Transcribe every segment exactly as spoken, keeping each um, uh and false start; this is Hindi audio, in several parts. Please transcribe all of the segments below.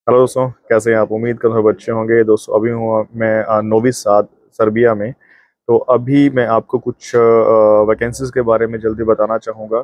हेलो दोस्तों, कैसे हैं आप? उम्मीद करता हूँ अच्छे होंगे। दोस्तों, अभी हूँ मैं अ, नोवी साद सर्बिया में। तो अभी मैं आपको कुछ वैकेंसीज़ के बारे में जल्दी बताना चाहूँगा,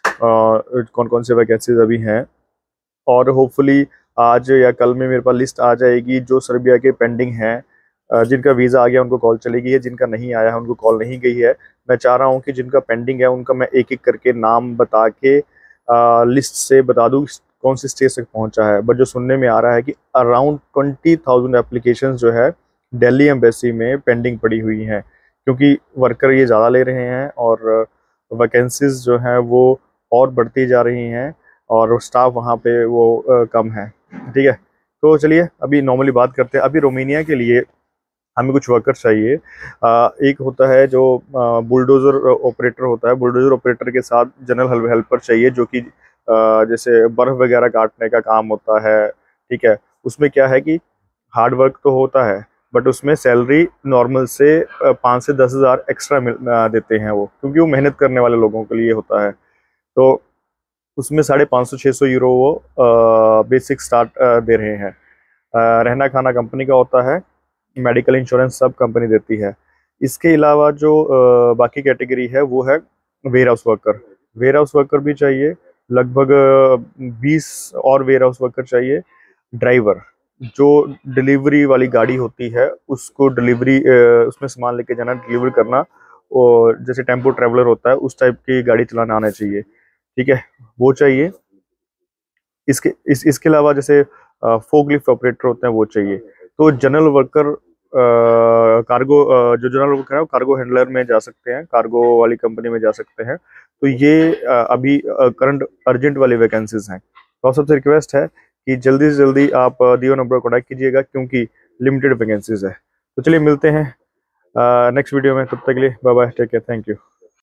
कौन कौन से वैकेंसीज अभी हैं। और होपफुली आज या कल में मेरे पास लिस्ट आ जाएगी जो सर्बिया के पेंडिंग हैं। अ, जिनका वीज़ा आ गया उनको कॉल चली गई है, जिनका नहीं आया है उनको कॉल नहीं गई है। मैं चाह रहा हूँ कि जिनका पेंडिंग है उनका मैं एक एक करके नाम बता के लिस्ट से बता दूँ कौन सी स्टेज तक पहुंचा है। बट जो सुनने में आ रहा है कि अराउंड ट्वेंटी थाउजेंड एप्लीकेशन जो है दिल्ली एम्बेसी में पेंडिंग पड़ी हुई हैं, क्योंकि वर्कर ये ज़्यादा ले रहे हैं और वैकेंसीज जो हैं वो और बढ़ती जा रही हैं और स्टाफ वहाँ पे वो अ, कम है। ठीक है, तो चलिए अभी नॉर्मली बात करते हैं। अभी रोमानिया के लिए हमें कुछ वर्कर चाहिए। अ, एक होता है जो बुलडोज़र ऑपरेटर होता है। बुलडोज़र ऑपरेटर के साथ जनरल हेल्पर चाहिए, जो कि अ, जैसे बर्फ़ वगैरह काटने का काम होता है। ठीक है, उसमें क्या है कि हार्ड वर्क तो होता है, बट उसमें सैलरी नॉर्मल से पाँच से दस हज़ार एक्स्ट्रा मिल अ, देते हैं वो, क्योंकि वो मेहनत करने वाले लोगों के लिए होता है। तो उसमें साढ़े पाँच सौ छः सौ यूरो वो बेसिक स्टार्ट दे रहे हैं। अ, रहना खाना कंपनी का होता है, मेडिकल इंश्योरेंस सब कंपनी देती है। इसके अलावा जो अ, बाकी कैटेगरी है वो है warehouse worker. Warehouse worker भी चाहिए, लगभग बीस और वेयर हाउस वर्कर चाहिए। ड्राइवर, जो डिलीवरी वाली गाड़ी होती है उसको डिलीवरी उसमें सामान लेके जाना, डिलीवर करना, और जैसे टेम्पो ट्रेवलर होता है उस टाइप की गाड़ी चलाना आना चाहिए। ठीक है, वो चाहिए। इसके इस इसके अलावा जैसे फोकलिफ्ट ऑपरेटर होते हैं वो चाहिए। तो जनरल वर्कर, कार्गो, जो जनरल वर्कर है वो कार्गो हैंडलर में जा सकते हैं, कार्गो वाली कंपनी में जा सकते हैं। तो ये अ, अभी करंट अर्जेंट वाली वैकेंसीज हैं। तो आप सबसे रिक्वेस्ट है कि जल्दी से जल्दी आप अ, दियो नंबर कॉन्टैक्ट कीजिएगा, क्योंकि लिमिटेड वैकेंसीज है। तो चलिए मिलते हैं नेक्स्ट वीडियो में। तब तक के लिए bye bye, take care, thank you.